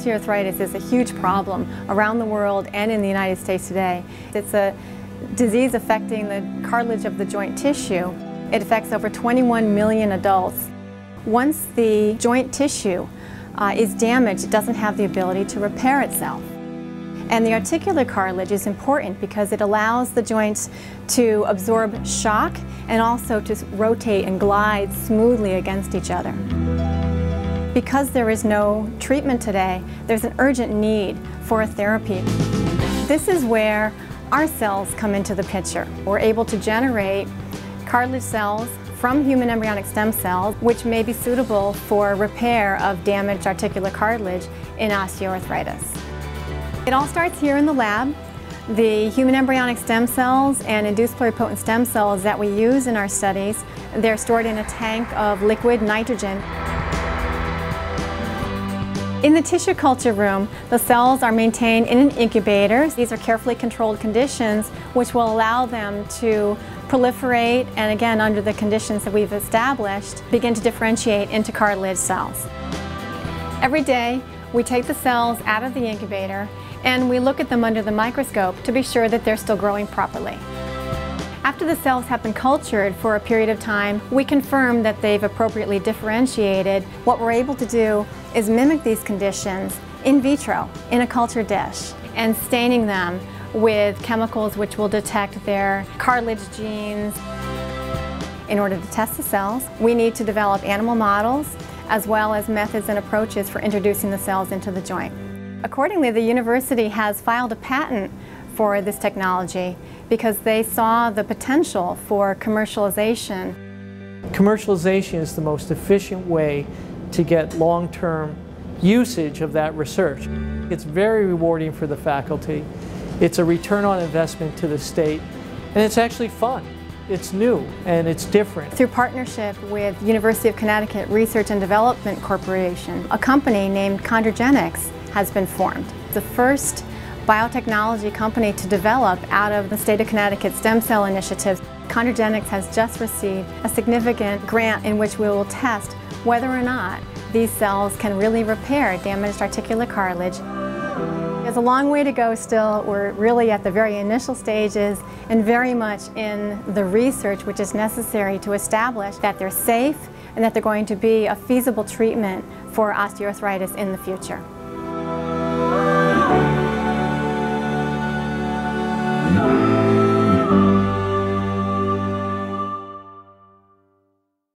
Osteoarthritis is a huge problem around the world and in the United States today. It's a disease affecting the cartilage of the joint tissue. It affects over 21 million adults. Once the joint tissue is damaged, it doesn't have the ability to repair itself. And the articular cartilage is important because it allows the joints to absorb shock and also to rotate and glide smoothly against each other. Because there is no treatment today, there's an urgent need for a therapy. This is where our cells come into the picture. We're able to generate cartilage cells from human embryonic stem cells, which may be suitable for repair of damaged articular cartilage in osteoarthritis. It all starts here in the lab. The human embryonic stem cells and induced pluripotent stem cells that we use in our studies, they're stored in a tank of liquid nitrogen. In the tissue culture room, the cells are maintained in an incubator. These are carefully controlled conditions which will allow them to proliferate and, again, under the conditions that we've established, begin to differentiate into cartilage cells. Every day, we take the cells out of the incubator and we look at them under the microscope to be sure that they're still growing properly. After the cells have been cultured for a period of time, we confirm that they've appropriately differentiated. What we're able to do is mimic these conditions in vitro in a culture dish and staining them with chemicals which will detect their cartilage genes. In order to test the cells, we need to develop animal models as well as methods and approaches for introducing the cells into the joint. Accordingly, the university has filed a patent for this technology because they saw the potential for commercialization. Commercialization is the most efficient way to get long-term usage of that research. It's very rewarding for the faculty. It's a return on investment to the state, and it's actually fun. It's new and it's different. Through partnership with University of Connecticut Research and Development Corporation, a company named Chondrogenics has been formed. The first biotechnology company to develop out of the state of Connecticut stem cell initiative. Chondrogenics has just received a significant grant in which we will test whether or not these cells can really repair damaged articular cartilage. There's a long way to go still. We're really at the very initial stages and very much in the research which is necessary to establish that they're safe and that they're going to be a feasible treatment for osteoarthritis in the future.